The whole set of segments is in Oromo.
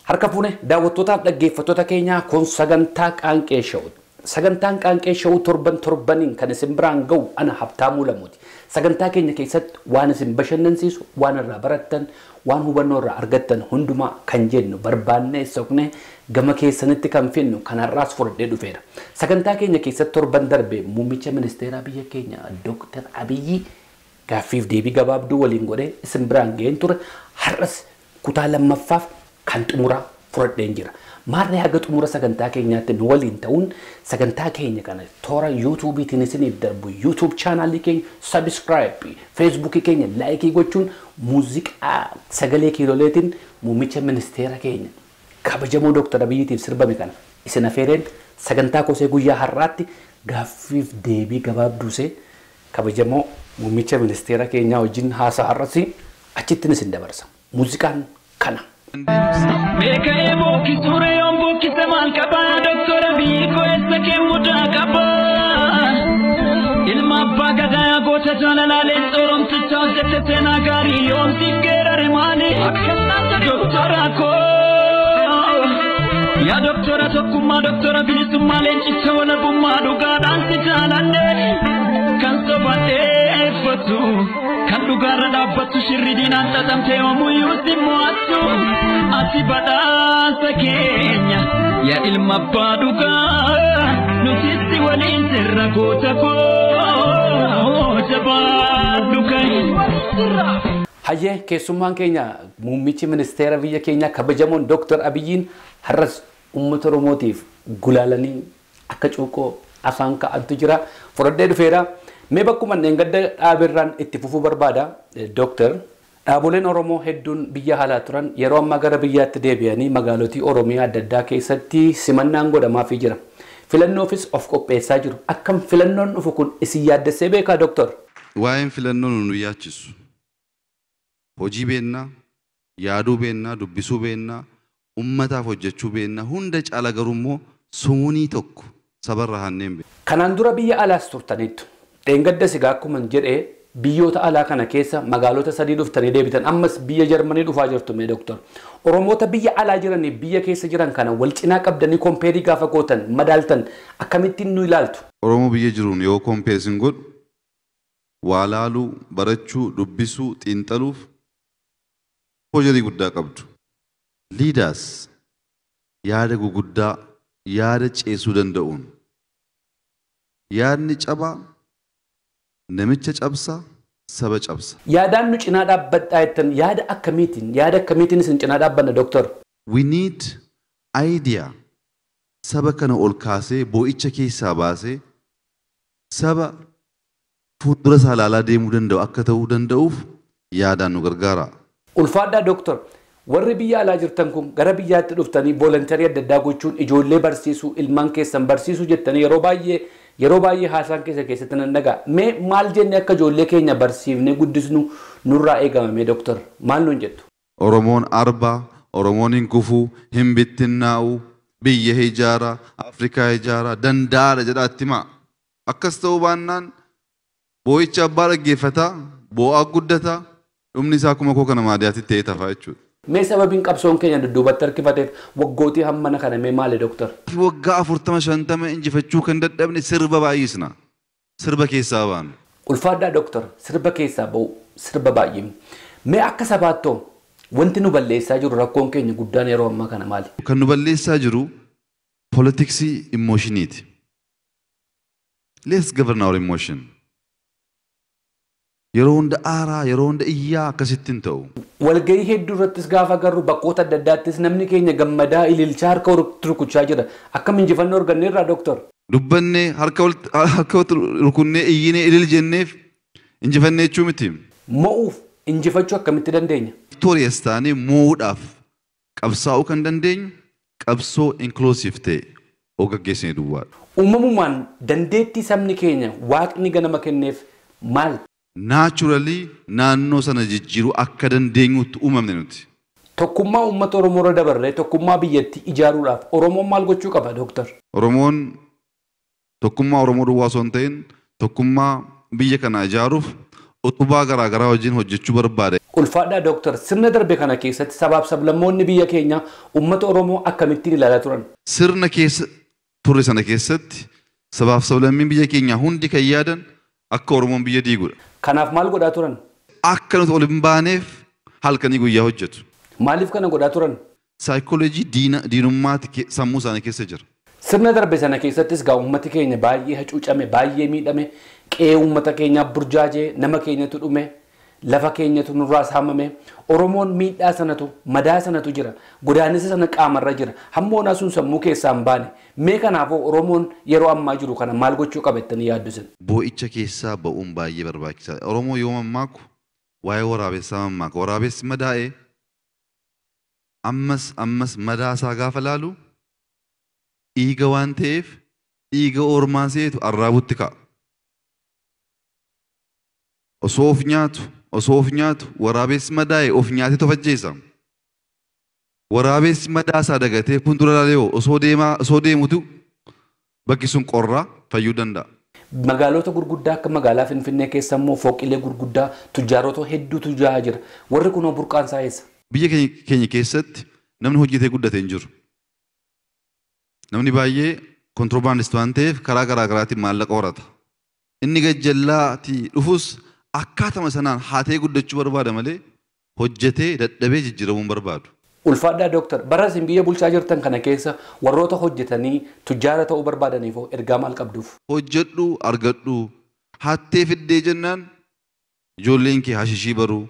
Harka fuune daawwattootaaf dhaggeeffattoota keenyaa kun sagantaa qaanqee shawuudha. Sagantaan qaanqee shawuu torbaniin kan isin biraan ga'u ana Habtaamuu Lamuuti. Sagantaa keenya keessatti waan isin bashannansiisu, waan irraa barattan, waan hubannoo irraa argattan hundumaa kan jennu barbaannee soqnee gama keessanitti kan finnu kanarraas fudhadhee dhufeera. Sagantaa keenya keessatti torban darbe muummicha ministeeraa biyya keenya Dr. Abiyyi gaaffiif deebii gabaabduu waliin godhee isin biraan ga'een ture. Har'as kutaa lammaffaaf kan xumuraa fudhadheen jira. Maarree haga xumura sagantaa keenyaatti nu waliin ta'uun sagantaa keenya kana toora YouTube'iitiin isiniif darbu YouTube chaanaalii keenya subscribe, Facebook keenya like gochuun muuziqaa sagalee kiiloleetiin muummicha ministeera keenya kabajamoo Dr. Abiyyiitiif sirbame kana isin afeereen sagantaa kosee guyyaa har'aatti gaaffiif deebii gabaabduusee kabajamoo muummicha ministeera keenyaa wajjin haasaa har'asi achittiin isin dabarsa. Muuziqaan kana. Meka ebo kisure ombo kisemal kaba Dr. Abiyyi ko esake muda kaba ilma bagada gota jalala sorom ticha jetena gari on sigera remani Dr. Ako ya Dr. Tokuma Dr. Abiyyi sumale chicha wala bumma duga dansi jalande kan sobate fatu kan dugara dabbatu shirridina tatamte omu yusimu atu ati badasa kenya ya ilma baduga nutisi walin sirra kota ko jabaduga Hayyee keessummaan keenya muummichi ministeera biyya keenya kabajamoon Dr. Abiyyiin har'as uummata Oromootiif gulaalanii akka cuuqoo afaan ka'antu jira fudhadhee dhufeera. Mee bakkuma gadda dhaabirraan itti fufuu barbaada Dr. Dhaaboleen Oromoo hedduun biyya haalaa turan yeroo ammaa gara biyyaatti deebi'anii magaalotii Oromiyaa adda addaa keessatti simannaan godhamaafii jira. Filannoofis of qopheessaa jiru. Akkam filannoon dhufu kun isin yaaddessee beekaa Dr. Waa'een filannoon nu yaachisu. Hojii beennaa, yaaduu beennaa, dubbisuu beennaa, ummataaf hojjechuu beennaa, hunda caala garuu immoo suunii tokko sabarra hanneen beekna. Kanaan dura biyya alaas turtaniittu. Dheengadda sigaa akkuma jedhee biyyoota alaa kana keessa magaalota sadii dhuftanii deebitan ammas biyya Jarmanii dhufaa jirtu mee Dr. Oromoota biyya alaa jiranii biyya keessa jiran kana wal cinaa qabdanii kompeerii gaafa gootan madaaltan akkamittiin nu ilaaltu? Oromoo biyya jiruun yoo kompeesin godhu waa laaluu, barachuu, dubbisuu, xiinxaluuf hojiilee guddaa qabdu. Leaders yaada guguddaa, yaada ceesuu danda'uun yaadni cabaa namicha cabsa saba cabsa. Yaadaan nu cinaa dhaabbadhaa jettan yaada akkamiitiin isin cinaa dhaabbanna Dr. We need idea saba kana ol kaasee boo'icha keessaa baasee saba fuuldura isaa ilaalaa deemuu danda'u akka ta'uu danda'uuf yaadaan nu gargaara. Ulfaadhaa Dr. Warri biyya alaa jirtan kun gara biyyaatti dhuftanii volontarii adda addaa gochuun ijoollee barsiisuu ilmaan keessan barsiisuu jettanii yeroo baay'ee haasaan keessatti nan dhagaa. Mee maal jenne akka ijoollee keenya barsiifnee guddisnu nurraa eegamame Dr. Maal nuun jettu? Oromoon arbaa, Oromoon hin kufuu, hin bittinnaa'u, biyya ijaaraa, Afrikaa ijaaraa, danda'aadha jedhaatti himaa. Akkas ta'uu baannaan boo'icha abbaa dhaggeeffataa, boo'aa guddataa, dhumni isaa akkuma koo kana maadiyaatti ta'ee tafaa jechuudha. Mee sababiin qabsoon keenya dudduubatti harkifateef waggootii hammana kana mee maali Dr. Waggaa 40-50 injifachuu kan dadhabne sirba baay'isna. Sirba keessaa baanu. Ulfaadhaa Dr. Sirba keessaa ba'u sirba baay'ee. Mee akka sabaattoo wanti nu balleessaa jiru rakkoon keenya guddaan yeroo ammaa kana maali? Kan nu balleessaa jiru politiksii emotioniiti. Let's govern our emotion. Yeroo hunda aaraa, yeroo hunda iyyaa akkasittiin ta'u. Walgahii hedduu irrattis gaafa garuu bakkoota adda addaattis namni keenya gammadaa ililchaa harka rukuchaa jira. Akkam injifannoo arganneerraa Dr. Dubbannee harka rukunnee iyyinee ilil jenneef injifannee jechuu miti. Mo'uuf injifachuu akkamitti dandeenya? Victorious taanee mo'uudhaaf qabsaa'uu kan dandeenyu qabsoo inclusive ta'e gaggeessine duwwaadha. Uumamumaan dandeettii sabni keenya waaqni ganama kenneef maal? Naturally naannoo sana jijjiiruu akka dandeenyutti uumamne nuti. Tokkummaa uummata Oromoo irra dabarree tokkummaa biyyattii ijaaruudhaaf Oromoon maal gochuu qaba Dr. Oromoon tokkummaa Oromoo duwwaa osoo hin ta'in tokkummaa biyya kana ijaaruuf utubaa garaagaraa wajjin hojjechuu barbaade. Ulfaadhaa Dooktar sirna darbe kana keessatti sabaaf sablammoonni biyya keenya uummata Oromoo akkamittiin ilaalaa turan? Sirna keessa turre sana keessatti sabaaf sablammiin biyya keenyaa hundi kan yaadan akka Oromoon biyya diigudha. Kanaaf maal godhaa turan? Akka nuti ol hin baaneef halkanii guyyaa hojjetu. Maaliif kana godhaa turan? Saayikooloojii diinummaati sammuu isaanii keessa jira. Sirna darbe sana keessattis gaa uummati keenya baay'ee hacuucame, baay'ee miidhame, qe'ee uummata keenyaa burjaajee, nama keenyatu dhume, lafa keenyatu nurraa saamame, Oromoon miidhaa sanatu, madaa sanatu jira, godaannisa sana qaamarra jira, hammoonaa sun sammuu keessaa hin baane. Mee kanaafuu Oromoon yeroo ammaa jiru kana maal gochuu qaba jettanii yaaddu isin? Boo'icha keessaa ba'uun baay'ee barbaachisaadha. Oromoo yoo mammaaku waa'ee waraabessaa mammaaka. Waraabessi madaa'ee ammas madaa isaa gaafa laalu dhiiga waan ta'eef dhiiga ormaa seetu arraabutti ka'a. Osoo of nyaatu waraabessi madaa'e of nyaatee tofajjeessa. Waraabessi madaa isaa dagatee kun dura laalee osoo deemutu bakki sun qorraa fayyuu danda'a. Magaalota gurguddaa akka magaalaa Finfinnee keessa immoo fooqilee gurguddaa tujjaarota hedduutu jira. Warri kunoo burqaan isaa eessa? Biyya keenya keessatti namni hojjetee guddate hin jiru. Namni baay'ee kontiroobaandistii waan ta'eef karaa garaagaraatiin maallaqa horata. Inni gajjallaatii dhufus akkaatama sanaan haatee guddachuu barbaada malee hojjetee dadhabee jijjiiramuu barbaadu. Ulfaadhaa Dooktar, bara isin biyya bulchaa jirtan kana keessa warroota hojjetanii tujjaara ta'uu barbaadaniif ergaa maal qabduuf? Hojjedhu argadhu hattee fiddee jennaan ijoolleen kee hashishii baruu,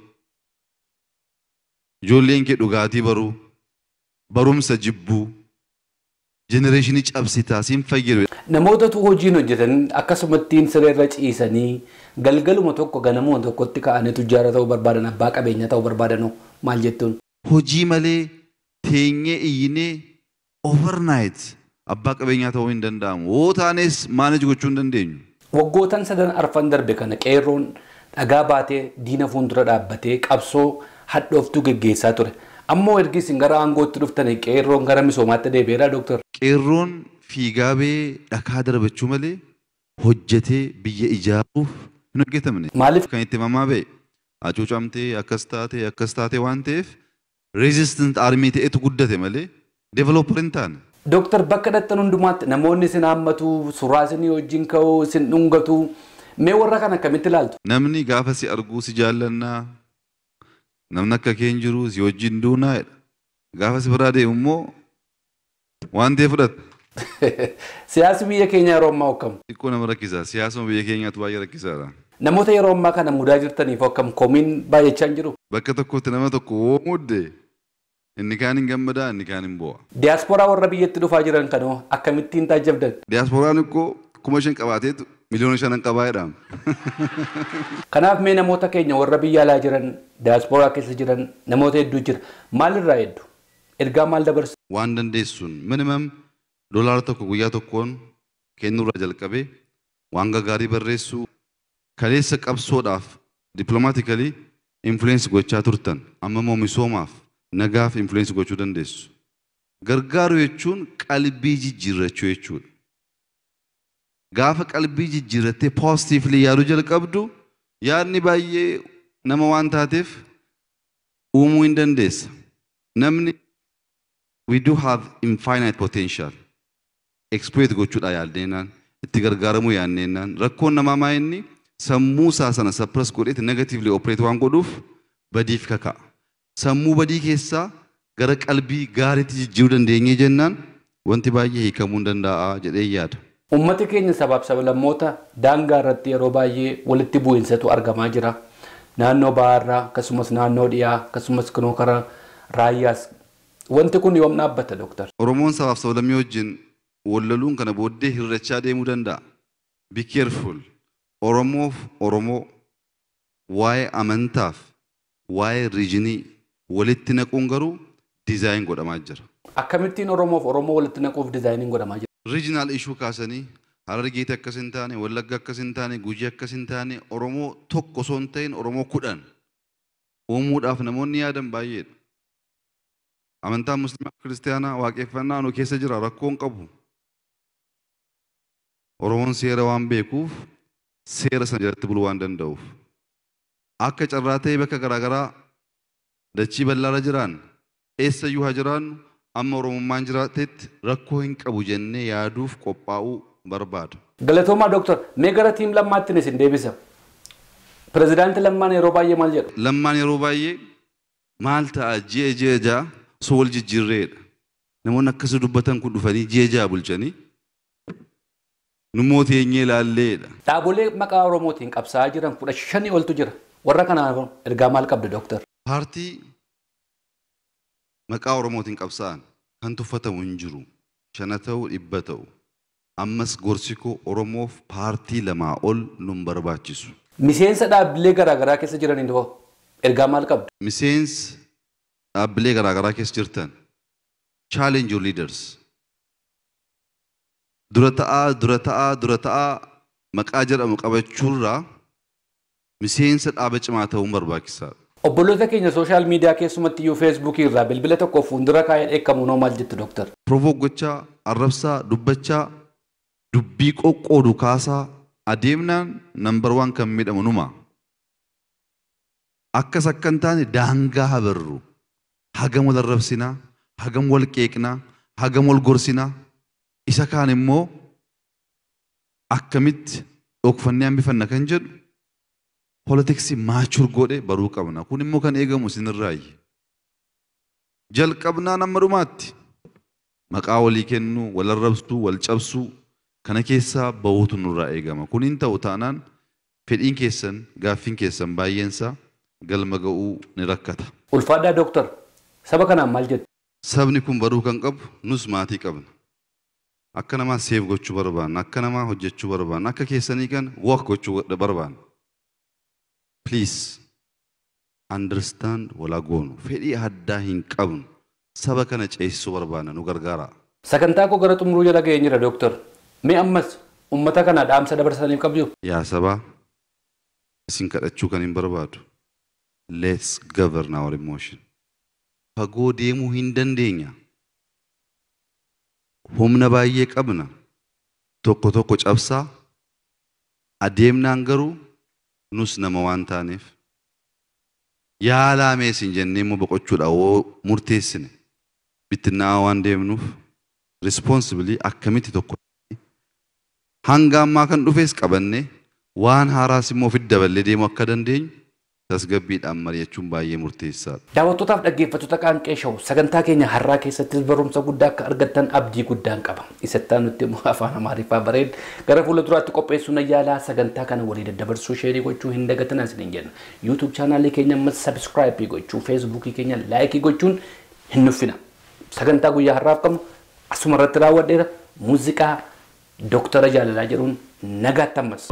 ijoolleen kee dhugaatii baruu, barumsa jibbuu, jenereeshinii cabsitaa siin fayyadu. Namootatu hojiin hojjetan akkasumattiin sireerra ciisanii galgaluma tokko ganamuma tokkotti ka'anii tujjaara ta'uu barbaadan, abbaa qabeenya ta'uu barbaadan maal jettuun? Hojii malee teenyee iyyinee overnight abbaa qabeenyaa ta'uu hin danda'amu. Yoo taanes maaneej gochuu hin dandeenyu. Waggootan sadan arfan darbe kana qeerroon dhagaa baatee diina fuuldura dhaabbatee qabsoo hadhooftuu geggeessaa ture. Ammoo ergi isin gara aangootti dhuftanii qeerroon gara misoomaatti deebi'eera Dooktar. Qeerroon fiigaa bee dhakaa darbachuu malee hojjetee biyya ijaaruuf hin hojjetamne. Maaliif? Kan itti mamaa ba'e hacuucamtee akkas taate waan ta'eef resistant armii ta'etu guddate malee developer hin taane. Dooktar bakka dhattan hundumaatti namoonni isin haammatu, suuraa isinii wajjin ka'uu, isin dhungatu. Mee warra kana akkamitti ilaaltu? Namni gaafa si arguu si jaallannaa, namni akka kee hin jiru si wajjin duunaa jedha. Gaafa si biraa deemu immoo waan ta'e fudhata. Siyaasni biyya keenya yeroo ammaa akkam? Xiqqoo nama rakkisa. Siyaasuma biyya keenyaatu baay'ee rakkisaadha. Namoota yeroo ammaa kana mudaa jirtaniif akkam komiin baay'achaa hin jiru? Bakka tokkotti nama tokko woo mudde inni kaan hin gammadaa inni kaan hin bo'a. Diyaasporaa warra biyyatti dhufaa jiran kanoo akkamittiin taajjabdan? Diyaasporaan ikkoo 5,000 qabaateetu miliyoona 5 qabaa jedhama. Kanaaf mee namoota keenya warra biyya alaa jiran, diyaasporaa keessa jiran namoota hedduu jira. Maalirraa hedduu? Ergaa maal dabarsa? Waan dandeessuun minimum doolaara tokko guyyaa tokkoon kennuurraa jalqabee waan gaggaarii barreessuu kaleessa qabsoodhaaf dippiloomaatikalii influensi gochaa turtan amma immoo misoomaaf nagaaf influensi gochuu dandeessu. Gargaaru jechuun qalbii jijjiirrachuu jechuudha. Gaafa qalbii jijjiirrattee positively yaaduu jalqabdu yaadni baay'ee nama waan taateef uumuu hin dandeessa. Namni we do have infinite potential. Exploit gochuudha yaaddeenaan itti gargaaramuu yaadneenaan rakkoon namaa maa inni sammuu isaa sana suppress godheeti negatively operate waan godhuuf badiif kaka'a. Sammuu badii keessaa gara qalbii gaariitti jijjiiruu dandeenyee jennaan wanti baay'ee hiikamuu hin danda'a jedhee yaada. Uummati keenya sabaaf sablammoota daangaa irratti yeroo baay'ee walitti bu'iinsatu argamaa jira. Naannoo baharraa akkasumas naannoo dhiyaa akkasumas kunoo karaa raayyaas. Wanti kun yoom dhaabbata Dooktar? Oromoon sabaaf sablammii wajjin wallaluun kana booddee hirrachaa deemuu danda'a. Be careful. Oromoof Oromoo waa'ee amantaaf waa'ee riijinii walitti naquun garuu dizaayin godhamaa jira. Akkamittiin Oromoof Oromoo walitti naquuf dizaayiniin godhamaa jira? Regional issue kaasanii Harargeetti akkas hin taane, Wallagga akkas hin taane, Gujii akkas hin taane, Oromoo tokko osoo hin ta'in Oromoo 10 uumuudhaaf namoonni yaadan baay'eedha. Amantaan Musliimaa Kiristaanaa waaqeffannaa nu keessa jira rakkoon qabu. Oromoon seera waan beekuuf seera sana jalatti buluu waan danda'uuf. akka carraatee bakka garaagaraa dachii bal'aarra jiran eessayyuu haa jiran amma oromummaan jiraatetti rakkoo hin qabu jennee yaaduuf qophaa'uu barbaada. Galatooma Dr. Meegara tiim lammaatti isin deebisa. Pirezidaantii Lammaan yeroo baay'ee maal jedhu? Lammaan yeroo baay'ee maal ta'a ji'a ja'a soo wal jijjiirreedha. Namoonni akkasii dubbatan kun dhufanii ji'a ja'a bulchanii nu mooteenyee ilaalleedha. Dhaabolee maqaa Oromootiin qabsaa'aa jiran 15 oltu jira. Warra kanaaf ergaa maal qabdu Dr. Paartii maqaa Oromootiin qabsaa'an kan tuffatamu hin jiru. 5 ta'u 100 ta'u. Ammas gorsikoo Oromoof paartii lamaa ol nun barbaachisu. Miseensa dhaabbilee garaagaraa keessa jiranii doo ergaa maal qabdu? Miseensa dhaabbilee garaagaraa keessa jirtan challenge your leaders. Dura ta'aa maqaa jedhamu qabachuurraa miseensa dhaaba cimaa ta'uun barbaachisaadha. Obboloota keenya sooshaal miidiyaa keessumatti iyyuu feesbuukii irraa bilbila tokko fuuldura kaa'ee dheekkamu noo maal jettu Dr. Provook gochaa, arrabsaa, dubbachaa, dubbii qoqqoodu kaasaa adeemnaan number 1 kan miidhamu numa. Akkas akka hin taane daangaa habarru. Hagam wal arrabsinaa, hagam wal qeeqnaa, hagam wal gorsinaa. Isa kaan immoo akkamitti dhokfannee hambifanna kan jedhu politiksii maachur godhe baruu qabna. Kun immoo kan eegamu isinirraayi. Jalqabnaa nama dhumaatti maqaa walii kennuu, wal arrabsuu, wal cabsuu kana keessaa bahuutu nurraa eegama. Kun hin ta'u taanaan fedhiin keessan, gaaffiin keessan baay'eensaa galma ga'uu ni rakkata. Ulfaadaa Dr. Saba kanaan maal jettu? Sabni kun baruu kan qabu nus maatii qabna. Akka namaa seef gochuu barbaanna, akka namaa hojjechuu barbaanna, akka keessanii kan work gochuu barbaanna. Please understand walagoonu. Fedhii addaa hin qabnu. Saba kana ceesisuu barbaanna nu gargaara. Sagantaa koo gara xumuruu jala ga'ee jira Dr. Mee ammas uummata kana dhaamsa dabarsaniif qabdu? Yaa sabaa isin kadhachuu kan hin barbaadu. Let's govern our emotion. Fagoo deemuu hin dandeenya. Humna baay'ee qabna. Tokko cabsaa adeemnaan garuu nus nama waan taaneef yaalaa meesin jennee immoo boqochuudhaan murteessine bittinnaa waan deemnuuf responsibly akkamitti tokko hanga ammaa kan dhufes qabanne waan haaraas immoo fidda daballee deemuu akka dandeenyu tasgabbiidhaan mari'achuun baay'ee murteessaadha. Daawwattootaaf dhaggeeffattoota Qaanqee Show sagantaa keenya har'aa keessattis barumsa guddaa akka argattan abdii guddaan qaba. Isattaan nutti immoo afaan Amaariffaa bareed gara fuula duraatti qopheessuu na yaalaa sagantaa kana walii daddabarsuu sheerii gochuu hin dagatinaa isiniin jenna. YouTube chaanaalii keenya ammas subscribe gochuu, Facebook keenya like gochuun hin nuffina. Sagantaa guyyaa har'aaf qabnu asuma irratti raawwadheera muuziqaa Dr. Jaalalaa jedhuun nagaatti ammas.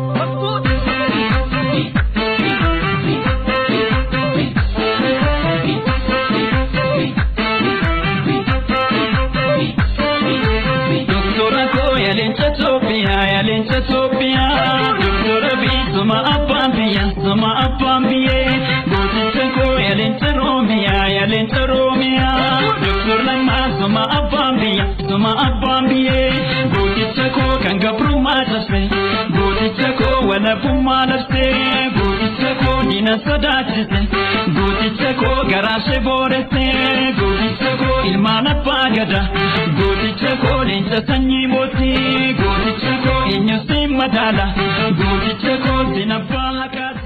Ilmana pagada, godicha ko linta sanyi moti, godicha ko inyo sim madala, godicha ko sinapalakada.